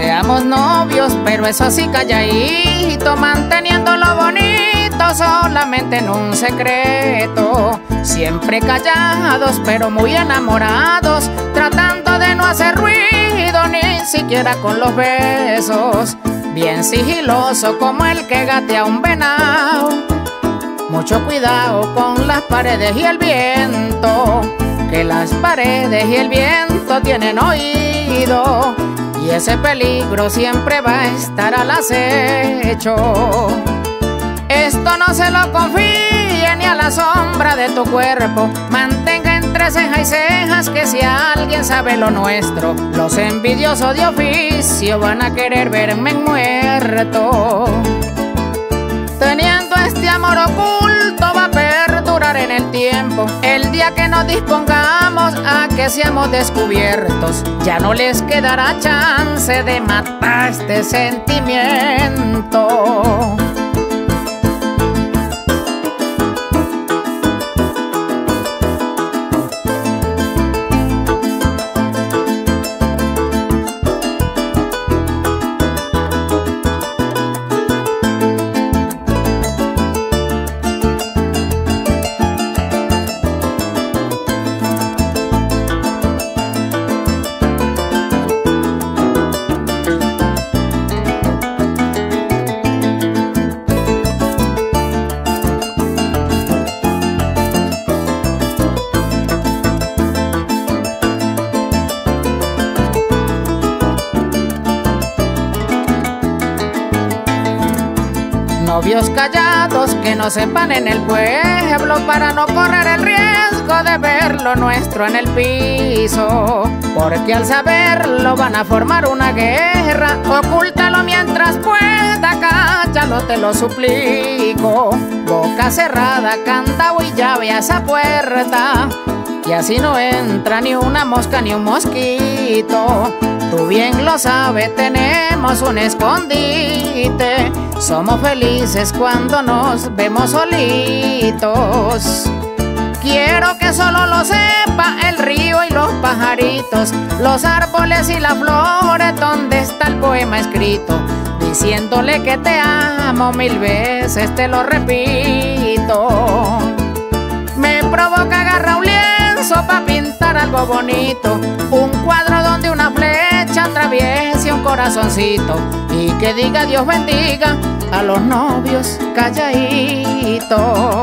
Seamos novios, pero eso sí calladito, manteniendo lo bonito solamente en un secreto. Siempre callados, pero muy enamorados, tratando de no hacer ruido, ni siquiera con los besos. Bien sigiloso como el que gatea un venado. Mucho cuidado con las paredes y el viento, que las paredes y el viento tienen oído, y ese peligro siempre va a estar al acecho. Esto no se lo confíe ni a la sombra de tu cuerpo. Mantenga entre ceja y cejas que si alguien sabe lo nuestro, los envidiosos de oficio van a querer verme muerto. Teniendo este amor oculto va a perdurar en el tiempo. El día que nos dispongamos a que seamos descubiertos, ya no les quedará chance de matar este sentimiento. Novios callados que no sepan en el pueblo, para no correr el riesgo de ver lo nuestro en el piso, porque al saberlo van a formar una guerra. Ocúltalo mientras pueda, cállalo, te lo suplico. Boca cerrada, candado y llave a esa puerta, y así no entra ni una mosca ni un mosquito. Tú bien lo sabes, tenemos un escondite. Somos felices cuando nos vemos solitos. Quiero que solo lo sepa el río y los pajaritos, los árboles y las flores, donde está el poema escrito, diciéndole que te amo 1000 veces, te lo repito. Me provoca agarrar un lienzo pa' pintar algo bonito, un cuadro donde una flecha atraviese un corazoncito, y que diga Dios bendiga a los novios calladitos.